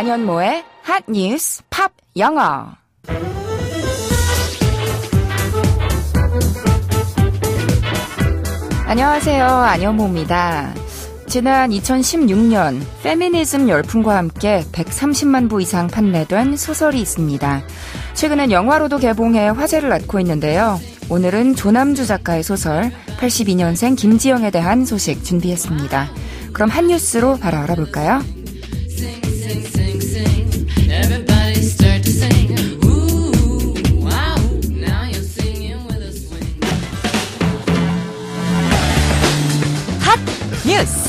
안현모의 핫 뉴스 팝 영어. 안녕하세요. 안현모입니다. 지난 2016년 페미니즘 열풍과 함께 130만 부 이상 판매된 소설이 있습니다. 최근엔 영화로도 개봉해 화제를 낳고 있는데요. 오늘은 조남주 작가의 소설 82년생 김지영에 대한 소식 준비했습니다. 그럼 한 뉴스로 바로 알아볼까요? 핫 뉴스!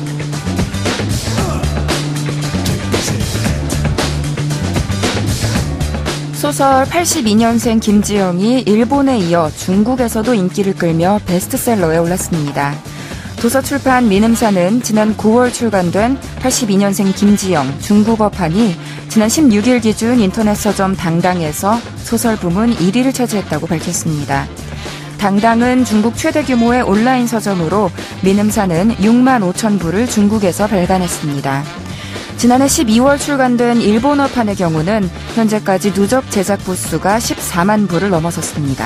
소설 82년생 김지영이 일본에 이어 중국에서도 인기를 끌며 베스트셀러에 올랐습니다. 도서출판 민음사는 지난 9월 출간된 82년생 김지영 중국어판이 지난 16일 기준 인터넷 서점 당당에서 소설 부문 1위를 차지했다고 밝혔습니다. 당당은 중국 최대 규모의 온라인 서점으로 민음사는 6만 5천 부를 중국에서 발간했습니다. 지난해 12월 출간된 일본어판의 경우는 현재까지 누적 제작 부수가 14만 부를 넘어섰습니다.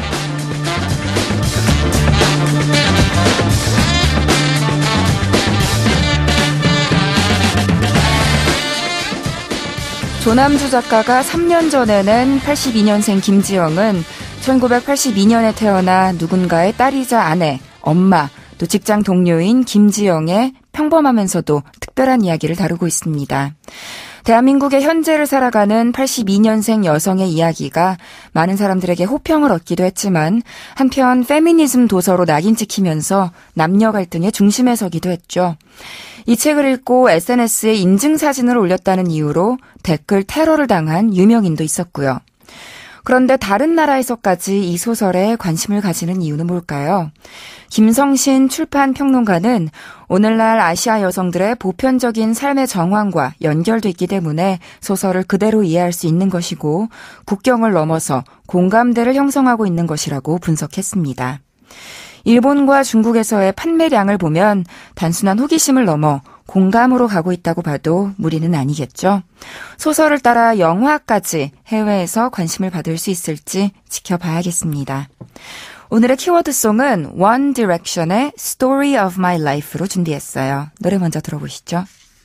조남주 작가가 3년 전에 낸 82년생 김지영은 1982년에 태어나 누군가의 딸이자 아내, 엄마, 또 직장 동료인 김지영의 평범하면서도 특별한 이야기를 다루고 있습니다. 대한민국의 현재를 살아가는 82년생 여성의 이야기가 많은 사람들에게 호평을 얻기도 했지만 한편 페미니즘 도서로 낙인 찍히면서 남녀 갈등의 중심에 서기도 했죠. 이 책을 읽고 SNS에 인증사진을 올렸다는 이유로 댓글 테러를 당한 유명인도 있었고요. 그런데 다른 나라에서까지 이 소설에 관심을 가지는 이유는 뭘까요? 김성신 출판평론가는 오늘날 아시아 여성들의 보편적인 삶의 정황과 연결돼 있기 때문에 소설을 그대로 이해할 수 있는 것이고 국경을 넘어서 공감대를 형성하고 있는 것이라고 분석했습니다. 일본과 중국에서의 판매량을 보면 단순한 호기심을 넘어 공감으로 가고 있다고 봐도 무리는 아니겠죠. 소설을 따라 영화까지 해외에서 관심을 받을 수 있을지 지켜봐야겠습니다. 오늘의 키워드송은 One Direction의 Story of My Life로 준비했어요. 노래 먼저 들어보시죠.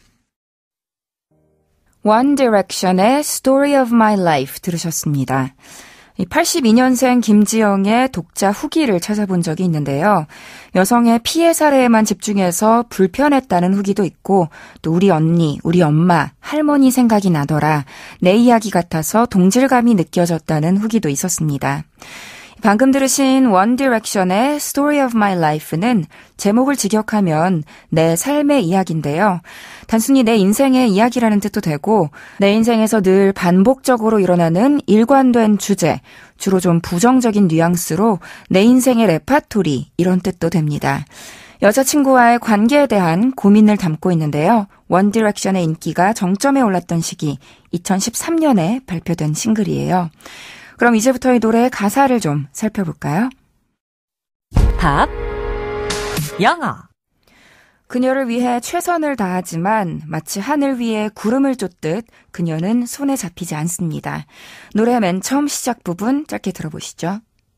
One Direction의 Story of My Life 들으셨습니다. 82년생 김지영의 독자 후기를 찾아본 적이 있는데요. 여성의 피해 사례에만 집중해서 불편했다는 후기도 있고 또 우리 언니, 우리 엄마, 할머니 생각이 나더라. 내 이야기 같아서 동질감이 느껴졌다는 후기도 있었습니다. 방금 들으신 One Direction의 Story of My Life는 제목을 직역하면 내 삶의 이야기인데요. 단순히 내 인생의 이야기라는 뜻도 되고 내 인생에서 늘 반복적으로 일어나는 일관된 주제, 주로 좀 부정적인 뉘앙스로 내 인생의 레파토리 이런 뜻도 됩니다. 여자친구와의 관계에 대한 고민을 담고 있는데요. One Direction의 인기가 정점에 올랐던 시기 2013년에 발표된 싱글이에요. 그럼 이제부터 이 노래의 가사를 좀 살펴볼까요? 팝 영어. 그녀를 위해 최선을 다하지만 마치 하늘 위에 구름을 쫓듯 그녀는 손에 잡히지 않습니다. 노래 맨 처음 시작 부분 짧게 들어보시죠.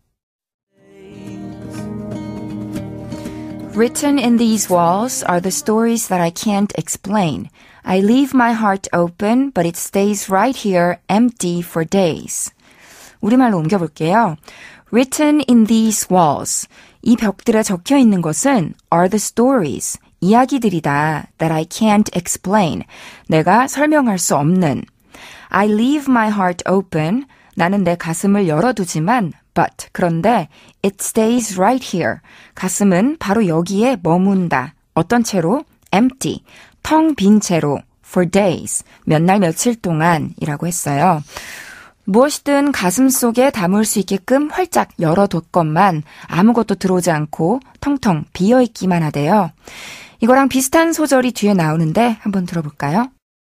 Written in these walls are the stories that I can't explain. I leave my heart open, but it stays right here empty for days. 우리말로 옮겨볼게요. Written in these walls. 이 벽들에 적혀 있는 것은 are the stories. 이야기들이다. That I can't explain. 내가 설명할 수 없는. I leave my heart open. 나는 내 가슴을 열어두지만 but 그런데 it stays right here. 가슴은 바로 여기에 머문다. 어떤 채로? empty. 텅 빈 채로 for days. 몇 날 며칠 동안이라고 했어요. 무엇이든 가슴 속에 담을 수 있게끔 활짝 열어뒀건만 아무것도 들어오지 않고 텅텅 비어있기만 하대요. 이거랑 비슷한 소절이 뒤에 나오는데 한번 들어볼까요?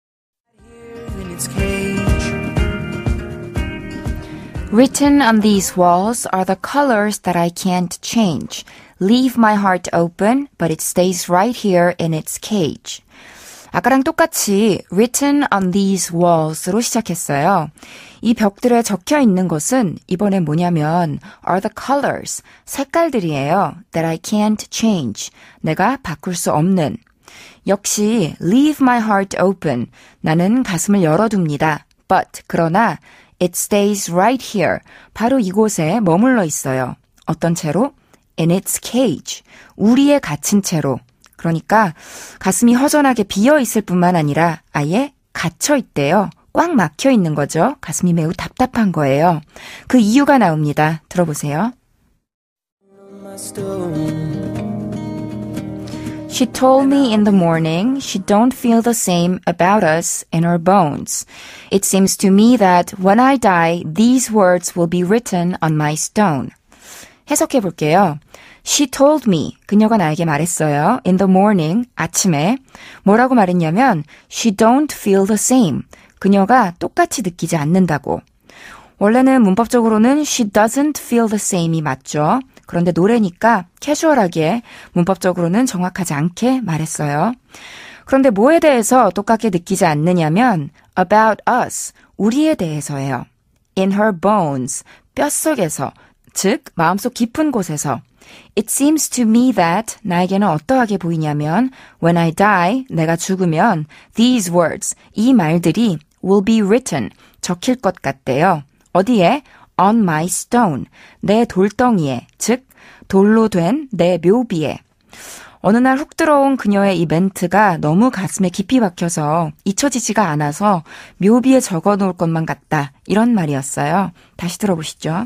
Written on these walls are the colors that I can't change. Leave my heart open, but it stays right here in its cage. 아까랑 똑같이 written on these walls로 시작했어요. 이 벽들에 적혀 있는 것은 이번엔 뭐냐면 are the colors, 색깔들이에요. that I can't change, 내가 바꿀 수 없는. 역시 leave my heart open, 나는 가슴을 열어둡니다. but, 그러나 it stays right here, 바로 이곳에 머물러 있어요. 어떤 채로? in its cage, 우리의 갇힌 채로. 그러니까 가슴이 허전하게 비어 있을 뿐만 아니라 아예 갇혀 있대요. 꽉 막혀 있는 거죠. 가슴이 매우 답답한 거예요. 그 이유가 나옵니다. 들어보세요. She told me in the morning she don't feel the same about us in her bones. It seems to me that when I die, these words will be written on my stone. 해석해 볼게요. She told me, 그녀가 나에게 말했어요. In the morning, 아침에. 뭐라고 말했냐면 she don't feel the same. 그녀가 똑같이 느끼지 않는다고. 원래는 문법적으로는 she doesn't feel the same이 맞죠. 그런데 노래니까 캐주얼하게 문법적으로는 정확하지 않게 말했어요. 그런데 뭐에 대해서 똑같게 느끼지 않느냐면 about us, 우리에 대해서예요. In her bones, 뼛속에서, 즉 마음속 깊은 곳에서. It seems to me that, 나에게는 어떠하게 보이냐면 when I die, 내가 죽으면 these words, 이 말들이 will be written, 적힐 것 같대요. 어디에? on my stone, 내 돌덩이에, 즉 돌로 된 내 묘비에. 어느 날 훅 들어온 그녀의 이 멘트가 너무 가슴에 깊이 박혀서 잊혀지지가 않아서 묘비에 적어놓을 것만 같다. 이런 말이었어요. 다시 들어보시죠.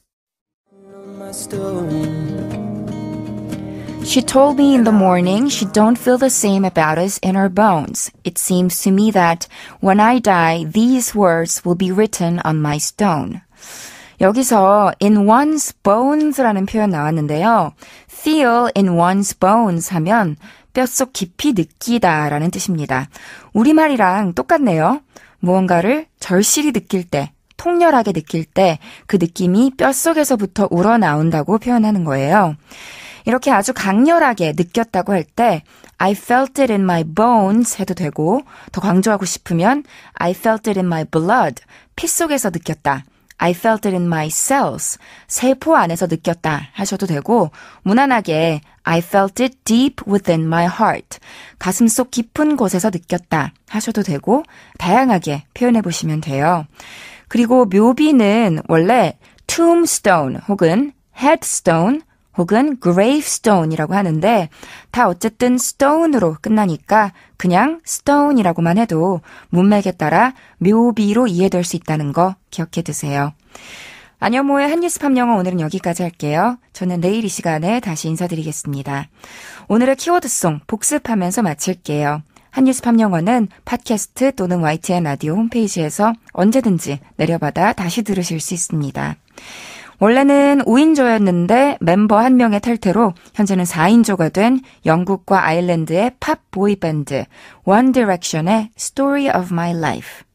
She told me in the morning she don't feel the same about us in her bones. It seems to me that when I die, these words will be written on my stone. 여기서 in one's bones라는 표현 나왔는데요. feel in one's bones 하면 뼛속 깊이 느끼다 라는 뜻입니다. 우리말이랑 똑같네요. 무언가를 절실히 느낄 때, 통렬하게 느낄 때 그 느낌이 뼛속에서부터 우러나온다고 표현하는 거예요. 이렇게 아주 강렬하게 느꼈다고 할 때 I felt it in my bones 해도 되고 더 강조하고 싶으면 I felt it in my blood, 피 속에서 느꼈다. I felt it in my cells, 세포 안에서 느꼈다 하셔도 되고 무난하게 I felt it deep within my heart, 가슴속 깊은 곳에서 느꼈다 하셔도 되고 다양하게 표현해 보시면 돼요. 그리고 묘비는 원래 tombstone 혹은 headstone 혹은 gravestone이라고 하는데 다 어쨌든 stone으로 끝나니까 그냥 stone이라고만 해도 문맥에 따라 묘비로 이해될 수 있다는 거 기억해 두세요. 안현모의 한뉴스 팝영어 오늘은 여기까지 할게요. 저는 내일 이 시간에 다시 인사드리겠습니다. 오늘의 키워드송 복습하면서 마칠게요. 한뉴스 팝영어는 팟캐스트 또는 YTN 라디오 홈페이지에서 언제든지 내려받아 다시 들으실 수 있습니다. 원래는 5인조였는데 멤버 한 명의 탈퇴로 현재는 4인조가 된 영국과 아일랜드의 팝 보이 밴드 One Direction의 Story of My Life.